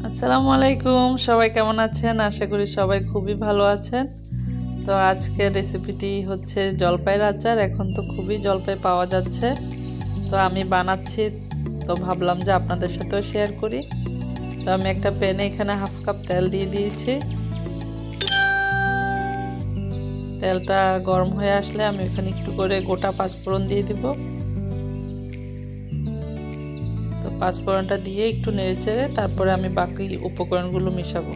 আসসালামু আলাইকুম, সবাই কেমন আছেন? আশা করি সবাই খুবই ভালো আছেন। তো আজকের রেসিপিটি হচ্ছে জলপাইয়ের আচার। এখন তো খুবই জলপাই পাওয়া যাচ্ছে, তো আমি বানাচ্ছি, তো ভাবলাম যে আপনাদের সাথেও শেয়ার করি। তো আমি একটা প্যানে এখানে হাফ কাপ তেল দিয়ে দিয়েছি। তেলটা গরম হয়ে আসলে আমি এখানে একটু করে গোটা পাঁচফোড়ন দিয়ে দিব। তো পাঁচফোড়নটা দিয়ে একটু নেড়েচেড়ে তারপরে আমি বাকি উপকরণগুলো মিশাবো।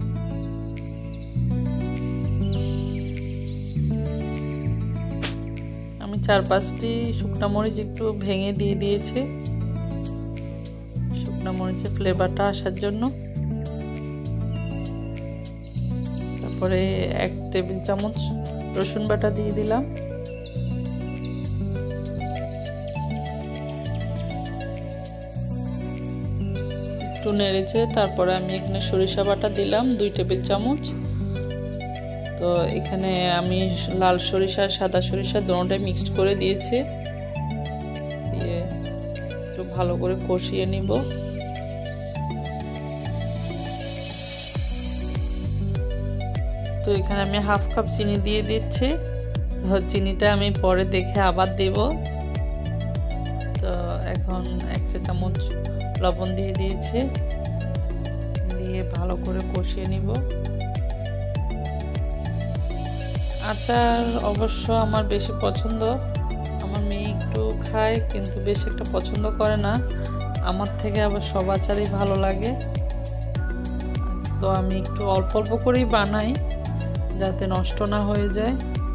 আমি 4-5টি শুকনো মরিচ একটু ভেঙে দিয়ে দিয়েছি, শুকনো মরিচের ফ্লেভারটা আসার জন্য। তারপরে 1 টেবিল চামচ রসুন বাটা দিয়ে দিলাম। একটু নেড়েছে তারপরে আমি এখানে সরিষা বাটা দিলাম 2 টেবিল চামচ। তো এখানে আমি লাল সরিষা আর সাদা সরিষা দুটোটাই মিক্সড করে দিয়েছি, দিয়ে একটু ভালো করে কষিয়ে নিব। তো এখানে আমি হাফ কাপ চিনি দিয়ে দিচ্ছি। তো চিনিটা আমি পরে দেখে আবার দেব। তো এখন 1 চা চামচ লবণ দিয়ে দিয়েছি, দিয়ে ভালো করে কষিয়ে নিব। আচার অবশ্য আমার বেশি পছন্দ, আমার মেয়ে একটু খায় কিন্তু বেশি একটা পছন্দ করে না। আমার থেকে আবার সব আচারই ভালো লাগে, তো আমি একটু অল্প অল্প করেই বানাই যাতে নষ্ট না হয়ে যায়।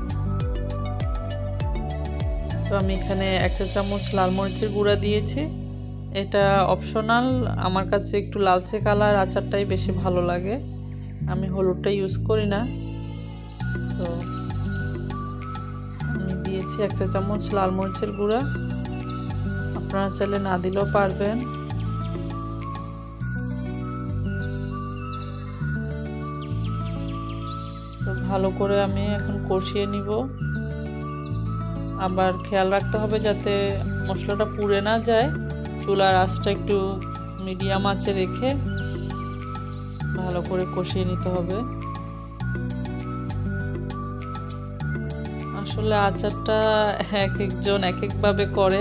তো আমি এখানে 1 চা চামচ লাল মরিচের গুঁড়া দিয়েছি, এটা অপশনাল। আমার কাছে একটু লালচে কালার আচারটাই বেশি ভালো লাগে, আমি হলুদটা ইউজ করি না। তো আমি দিয়েছি 1 চা চামচ লাল মরিচের গুঁড়া, আপনারা চাইলে না দিলেও পারবেন। তো ভালো করে আমি এখন কষিয়ে নিব। আবার খেয়াল রাখতে হবে যাতে মশলাটা পুড়ে না যায়, চুলার আঁচটা একটু মিডিয়াম আঁচে রেখে ভালো করে কষিয়ে নিতে হবে। আসলে আচারটা এক একজন এক একভাবে করে,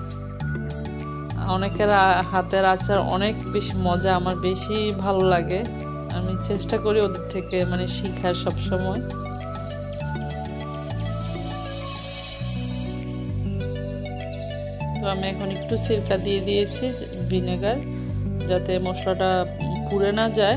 অনেকের হাতের আচার অনেক বেশি মজা, আমার বেশি ভালো লাগে। আমি চেষ্টা করি ওদের থেকে শিখার সব সময়। তো আমি এখন একটু সিরকা দিয়ে দিয়েছি, ভিনেগার, যাতে মশলাটা পুড়ে না যায়।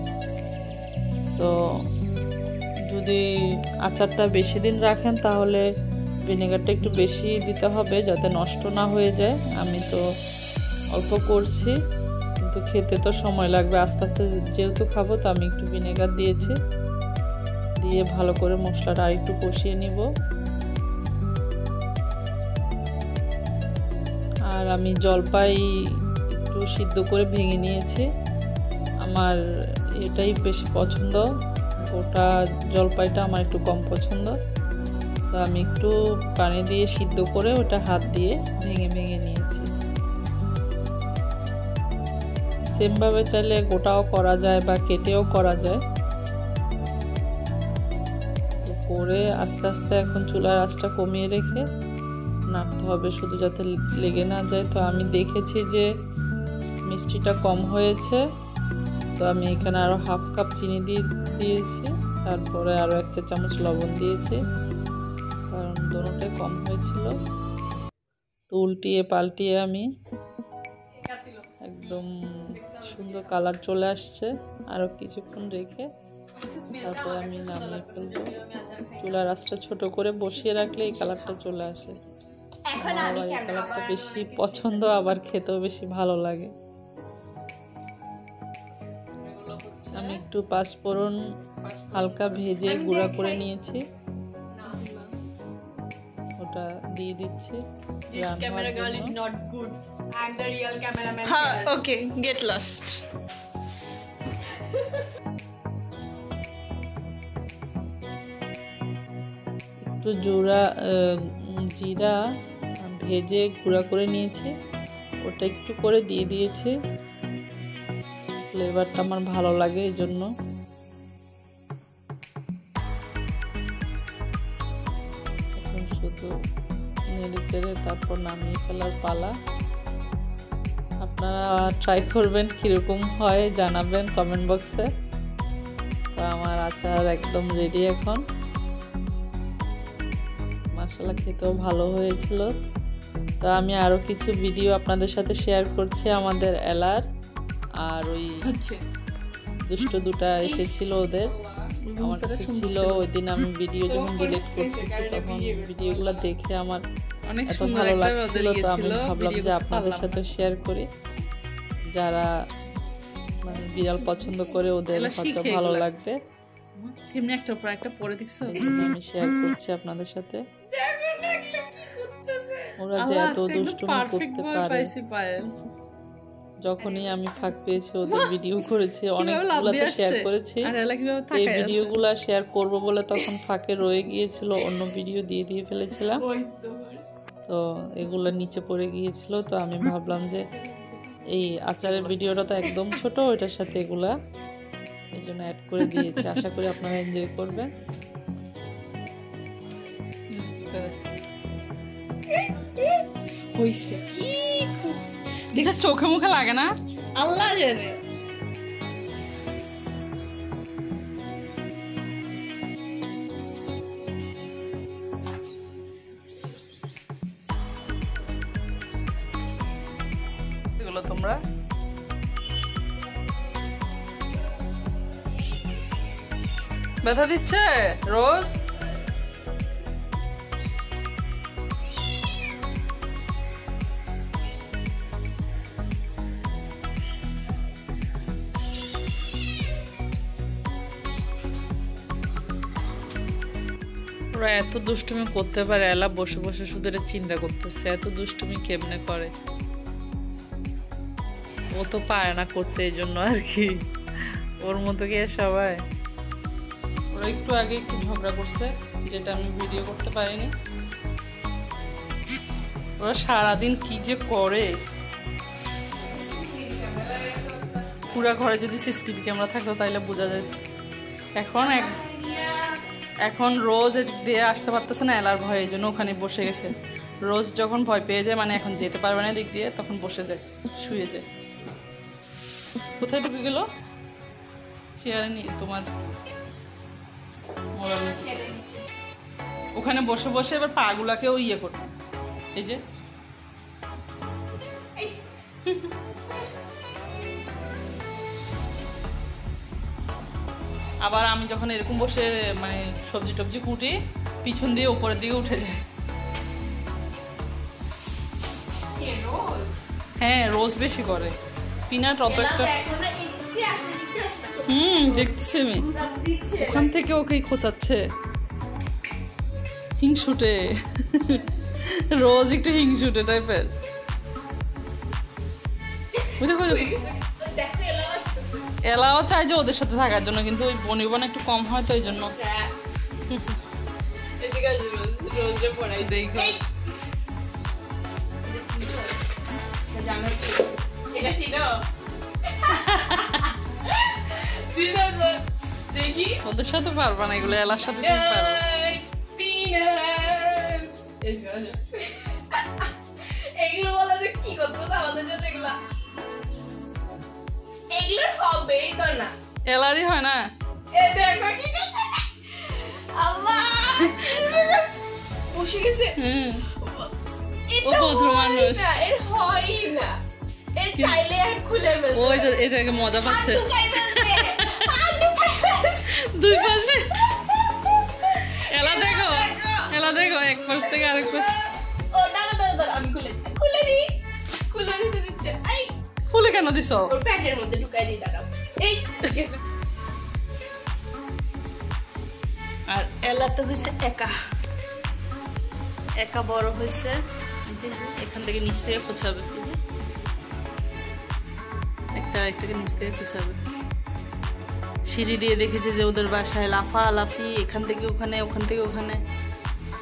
তো যদি আচারটা বেশি দিন রাখেন তাহলে ভিনেগারটা একটু বেশি দিতে হবে যাতে নষ্ট না হয়ে যায়। আমি তো অল্প করছি, কিন্তু খেতে তো সময় লাগবে, আস্তে আস্তে যেহেতু খাবো, তো আমি একটু ভিনেগার দিয়েছি, দিয়ে ভালো করে মশলাটা আর একটু কষিয়ে নিব। আর আমি জলপাই একটু সিদ্ধ করে ভেঙে নিয়েছি, আমার এটাই বেশি পছন্দ, গোটা জলপাইটা আমার একটু কম পছন্দ। তো আমি একটু পানি দিয়ে সিদ্ধ করে ওটা হাত দিয়ে ভেঙে ভেঙে নিয়েছি। সেমভাবে চাইলে গোটাও করা যায় বা কেটেও করা যায়। তো করে আস্তে আস্তে এখন চুলার আঁচটা কমিয়ে রেখে নাড়তে হবে, শুধু যাতে লেগে না যায়। তো আমি দেখেছি যে মিষ্টিটা কম হয়েছে, তো আমি এখানে আরও হাফ কাপ চিনি দিয়েছি, তারপরে আরও 1 চা চামচ লবণ দিয়েছি, কারণ দুটোটাই কম হয়েছিল। তো উল্টিয়ে পাল্টিয়ে আমি একদম সুন্দর কালার চলে আসছে, আরও কিছুক্ষণ রেখে তারপরে আমি নামিয়ে ফেলবো। চুলার আঁচটা ছোট করে বসিয়ে রাখলে এই কালারটা চলে আসে। আমার আবার এই কালারটা বেশি পছন্দ, আবার খেতেও বেশি ভালো লাগে। আমি একটু পাঁচফোড়ন হালকা ভেজে গুঁড়া করে নিয়েছি, ওটা দিয়ে দিচ্ছি। Okay, get lost. একটু জিরা ভেজে গুঁড়া করে নিয়েছি, ওটা একটু করে দিয়ে দিয়েছি। ফ্লেভারটা আমার ভালো লাগে, এই জন্য। এখন শুধু নেড়ে চেড়ে তারপর নামিয়ে ফেলার পালা। আপনারা ট্রাই করবেন, কীরকম হয় জানাবেন কমেন্ট বক্সে। তো আমার আচার একদম রেডি এখন। মাশাআল্লাহ খেতেও ভালো হয়েছিল। তো আমি আরও কিছু ভিডিও আপনাদের সাথে শেয়ার করছি আমাদের এলার। আর ওই দুষ্ট দুটা এসেছিল, ওদের আমার কাছে ছিল। ওই দিন আমি ভিডিও যখন ডিলিট করতেছি তখন ভিডিওগুলো দেখে আমার এত ভালো লাগছিল, তো আমি ভাবলাম যে আপনাদের সাথে শেয়ার করি। যারা মানে বিড়াল পছন্দ করে ওদের হয়তো ভালো লাগবে। কেমনে একটা পর একটা পরে দেখছো, আমি শেয়ার করছি আপনাদের সাথে। ওরা যে এত দুষ্টুমি করতে পারে, যখনই আমি ফাঁক পেয়েছি ওদের ভিডিও করেছি, অনেকগুলো তো শেয়ার করেছি। এই ভিডিওগুলো শেয়ার করব বলে তখন ফাঁকে রয়ে গিয়েছিল, অন্য ভিডিও দিয়ে ফেলেছিলাম। তো এগুলো নিচে পড়ে গিয়েছিল, তো আমি ভাবলাম যে এই আচারের ভিডিওটা তো একদম ছোট, ওইটার সাথে এগুলা এই জন্য অ্যাড করে দিয়েছি। আশা করি আপনারা এনজয় করবেন। চোখে মুখে লাগে না, আল্লাহ জানে। এগুলো তোমরা ব্যথা দিচ্ছে রোজ? ওরা এত দুষ্টুমি করতে পারে, এলা বসে বসে শুধু এটা চিন্তা করতেছে এত দুষ্টুমি কেমনে করে। ও তো পারে না করতে, এই জন্য আর কি। ওর মতো কি সবাই। ওরা একটু আগে একটু ঝগড়া করছে, যেটা আমি ভিডিও করতে পারিনি। ওরা সারাদিন কি যে করে। পুরা ঘরে যদি সিসিটিভি ক্যামেরা থাকতো তাইলে বোঝা যায়। এখন রোজ এদিক দিয়ে আসতে পারতেছে না এলার ভয়ে, এই জন্য ওখানে বসে গেছে। রোজ যখন ভয় পেয়ে যায়, মানে এখন যেতে পারবে না দিক দিয়ে, তখন বসে যায়, শুয়ে যায়। কোথায় ঢুকে গেল? চেয়ারে নিয়ে তোমার ওখানে বসে বসে এবার পা গুলাকেও ইয়ে করবে। এই যে আবার আমি যখন এরকম বসে মানে সবজি টবজি কুটি, পিছন দিয়ে উপরের দিকে উঠে যায়। হ্যাঁ, রোজ বেশি করে। পিনাট অত একটা দেখতেছি আমি, ওখান থেকে ওকে খোঁচাচ্ছে হিংসুটে। রোজ একটু হিংসুটে টাইপের। এলাও চাই যে ওদের সাথে থাকার জন্য, কিন্তু ওই বনিবন একটু কম হয়, তো এই জন্য। ওদের সাথে পারবা না এগুলো, এলার সাথে এগুলো বলা যে কি করতো আমাদের সাথে, এগুলা এগুলোর হবেই তো না, এলারই হয় না। দেখো কি আল্লাহ বসে গেছে। ও ভদ্র মানুষ, এর হয় না, এর চাইলে আর খুলে ফেলবে। ওই তো এটাকে মজা পাচ্ছে দুই পাশে। এলা দেখো, এলা দেখো, এক পাশ থেকে আরেক পাশ। ও দাঁড়া দাঁড়া দাঁড়া, আমি খুলে দিতে দিচ্ছে। খুলে কেন দিছ? ওর প্যাকের মধ্যে ঢুকাই দিই, দাঁড়াও। এই আর এলা তো হয়েছে একা বড় হয়েছে। এখান থেকে নিচ থেকে খোঁচাবে, একটাকে নিচ থেকে খোঁচাবে। সিঁড়ি দিয়ে দেখেছে যে ওদের বাসায় লাফালাফি, এখান থেকে ওখানে, ওখান থেকে ওখানে।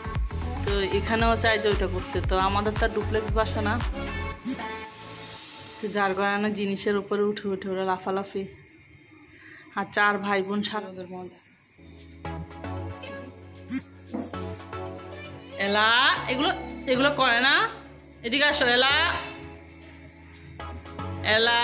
তো এখানেও চাই যে ওইটা করতে। তো আমাদের তো ডুপ্লেক্স বাসা না, তো যার গয়না জিনিসের উপরে উঠে উঠে ওরা লাফালাফি, আর 4 ভাই বোন সারা ওদের মজা। এলা এগুলো এগুলো করে না, এদিকে আসো এলা, এলা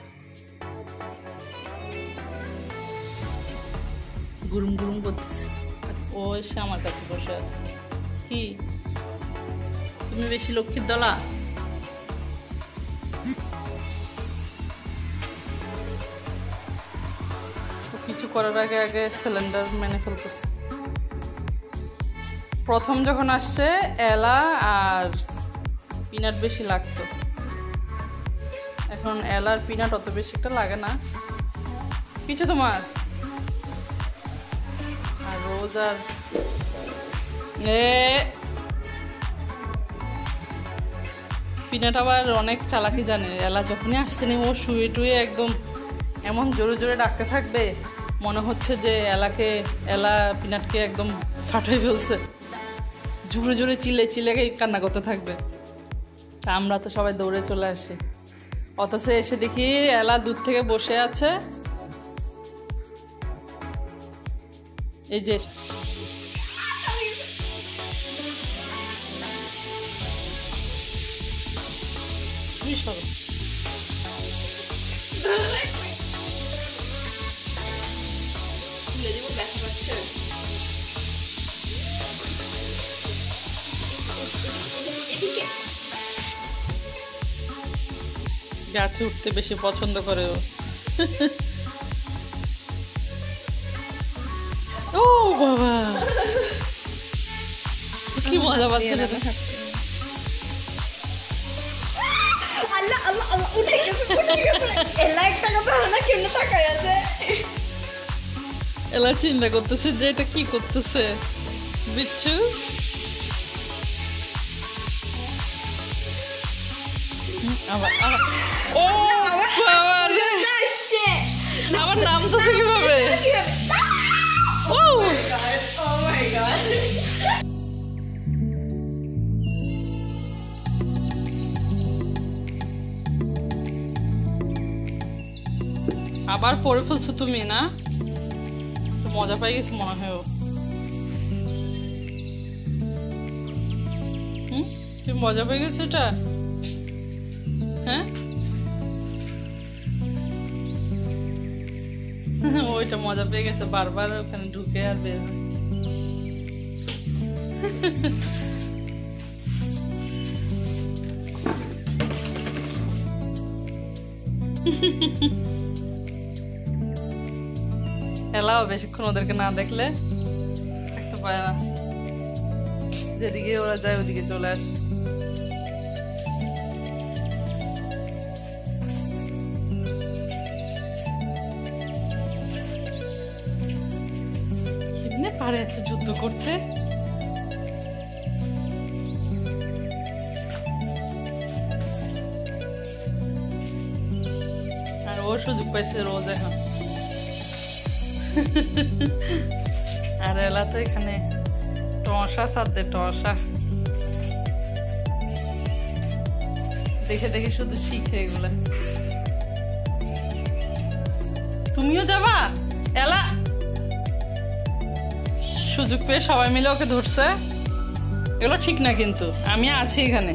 গুরুম গুরুম করতেছে। ও এসে আমার কাছে বসে আছে। কি তুমি বেশি লক্ষ্মীর দলা? কিছু করার আগে আগে সিলিন্ডার মেনে ফেলতেছে। প্রথম যখন আসছে এলা আর পিনাট বেশি লাগতো, এখন এলার পিনাট অত বেশি একটা লাগে না। কিছু তোমার আর রোজ আর পিনাট আবার অনেক চালাকি জানে। এলা যখনই আসছে নি ও শুয়ে টুয়ে একদম এমন জোরে জোরে ডাকতে থাকবে, মনে হচ্ছে যে এলা পিনাটকে একদম ফাটাই ফেলছে। জোরে জোরে চিলে চিলে কান্না করতে থাকবে। তা আমরা তো সবাই দৌড়ে চলে আসি, অথচ এসে দেখি এলা দূর থেকে বসে আছে। এই যে গাছে উঠতে বেশি পছন্দ করে ও। ও বাবা কি মজা পাচ্ছে না। আল্লাহ আল্লাহ আল্লাহ উঠে গেছে এলা একটা কথা না কেন তাকায় আছে। এলা চিন্তা করতেছে যে এটা কি করতেছে বিচ্ছু। আবার ও বাবা রে, আমার নাম তো কিভাবে? ও মাই গড আবার পড়ে ফেলছো তুমি না? মজা পাই গেছে মনে হয় ও। তুমি মজা পেয়ে গেছো এটা? হ্যাঁ ওইটা মজা পেয়ে গেছে, বারবার ওখানে ঢুকে আর বের হয়। এলাও বেশিক্ষণ ওদেরকে না দেখলে থাকতে পারে না, যেদিকে ওরা যায় ওদিকে চলে আসে। কেমনে পারে এত যুদ্ধ করতে? আর ও সুযোগ পাইছে রোজ এখন। আর এলা তো এখানে টসা সাথে টসা দেখে দেখে শুধু শিখে এগুলা। তুমিও যাবা? এলা সুযোগ পেয়ে সবাই মিলে ওকে ধরছে। এগুলো ঠিক না, কিন্তু আমি আছি এখানে।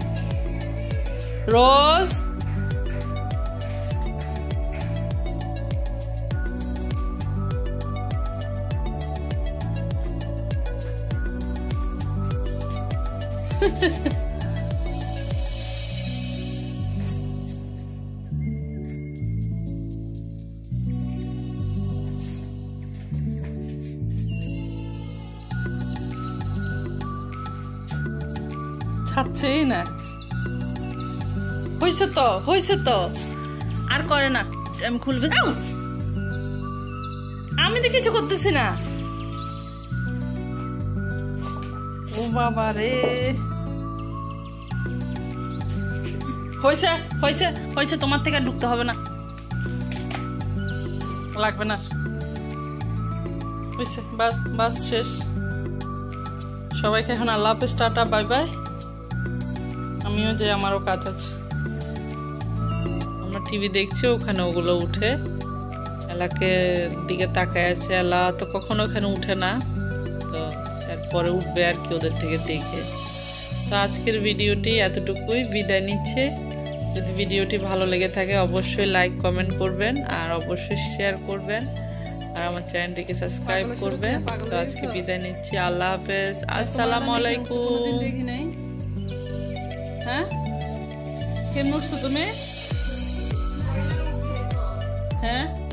রোজ ছাড়ছেই না। হয়েছে তো আর করে না। আমি খুলবে, আমি তো কিছু করতেছি না। ও বাবা রে, হয়েছে হয়েছে হয়েছে, তোমার থেকে আর ঢুকতে হবে না, লাগবে না। হয়েছে, বাস বাস, শেষ। সবাইকে এখন আল্লাহ হাফেজ, টাটা, বাই বাই। আমিও যে আমারও কাজ আছে। টিভি দেখছে, ওখানে ওগুলো উঠে এলাকে দিকে তাকায় আছে। এলা তো কখনো ওখানে উঠে না, তো এরপরে উঠবে আর কি ওদের থেকে দেখে। তো আজকের ভিডিওটি এতটুকুই, বিদায় নিচ্ছে। যদি ভিডিওটি ভালো লেগে থাকে অবশ্যই লাইক কমেন্ট করবেন, আর অবশ্যই শেয়ার করবেন, আর আমার চ্যানেলটিকে সাবস্ক্রাইব করবেন। তো আজকে বিদায় নিচ্ছি, আল্লাহ হাফেজ, আসসালামু আলাইকুম। দেখি নাই। হ্যাঁ, কেমন উঠছো তুমি? হ্যাঁ।